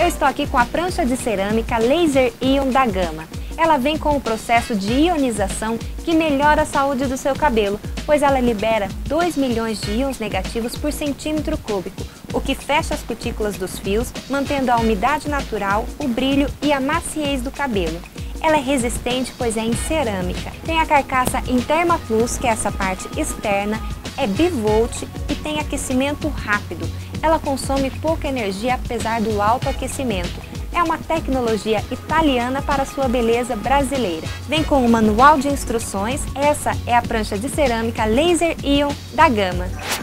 Eu estou aqui com a prancha de cerâmica Laser Ion da Gama. Ela vem com o processo de ionização que melhora a saúde do seu cabelo, pois ela libera 2 milhões de íons negativos por centímetro cúbico, o que fecha as cutículas dos fios, mantendo a umidade natural, o brilho e a maciez do cabelo. Ela é resistente, pois é em cerâmica. Tem a carcaça em Thermaplus, que é essa parte externa, é bivolt e tem aquecimento rápido. Ela consome pouca energia apesar do alto aquecimento. É uma tecnologia italiana para sua beleza brasileira. Vem com um manual de instruções. Essa é a prancha de cerâmica Laser Ion da Gama.